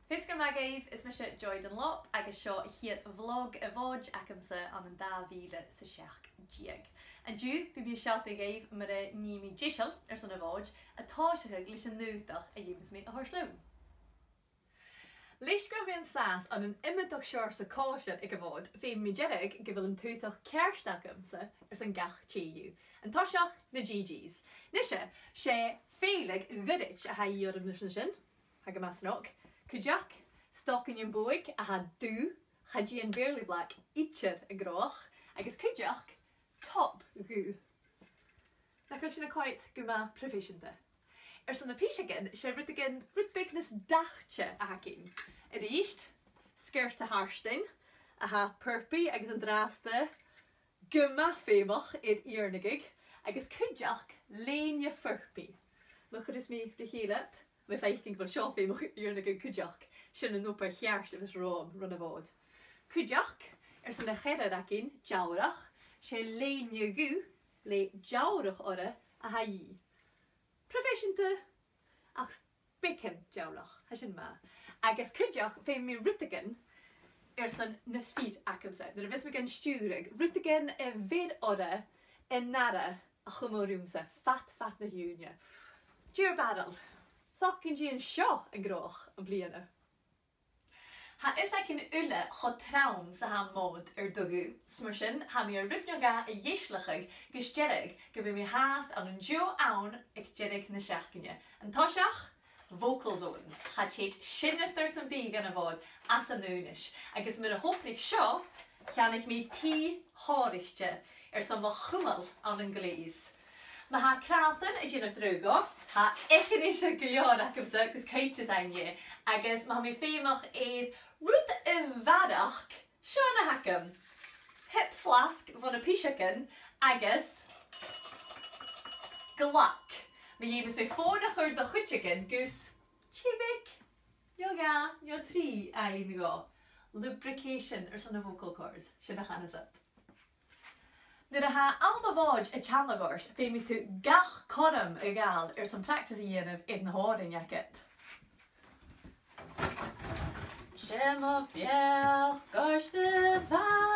Fisgur mag éif is me se Joyd an Lop agus seo hiad vlog a bhóid acamsa an an 2016. An dú bi bí sealta géif mar a níimi díisial san a bhóid atáisicha leis an nútach a dhémas mé a thuirslún. Leis go bhíon sas an an imimeach seir sa cáisiir ag go bhód fé mi jerig go bhfuil an tútach ceirstacamsa san gach tíú. An táiseach na GGs. Nise sé félig gudit a ha íor am nusin sin, ha go masnach. Cúideach, stocin yn bwig a ha dú, chadí an beirli black itcher a groch, agus cúideach, top gú. Na cael sin a coit gyma proficiente. San na písegin, sé rydygin rydbignas dachse a hacin. Yr eist, skirt a harstein, a ha purpi agus an draste, gyma fémach i'r iarnagig, agus cúideach léinja furpi. Mwch ydys mi rhywlet. Mae feicing fel sio fémach iarnig yn cúideach sin an nópar chearst agus róm run a bhód. Cúideach san na cheirad acin jawrach sé léinja gú le jawrach orra a ha í. Proficiente ach bacon jawrach, ha sin ma. Agus cúideach fé mi rútigan san na fid acamsa. Dyna fes mi gan stúrig. Rútigan a fyd orra a nara a chumorúmsa. Fat na hiúnia. Dúr badal. Socyn di yn sio yn groch yn bliana. Ha is ac yn ulle cho traum sa ha mod dwgu. Smyrsin ha mi rydnioga y ieslachig gys jerig gyda mi haast an yn jo awn ag jerig na siachgynia. Yn tosiach, vocal zones. Ha chet sinnether sy'n big yn y fod as yn nŵnish. Agus myr y hopnig sio, gan ich mi tí horichtje som mo chwmel an yn glees. Mae ha kraten is yn y drwgo, ha eich eisiau gilion ac ymsa, gys caetys ainge, agus mae mi ffeimach eid rwyd y fadach, Sian a hacam. Hip flask van y pisiacyn, agus glak. Mae iemis me ffôn a chwrdd a chwtsigyn, gys chibig, yoga, yo tri ein go. Lubrication son y vocal cords, Sian a chanasat. Dyna ha alma fod y chanlagorst fe mi tu gach corym y gal son practice i yn na horin jacket. Shem of fiach gorst y fa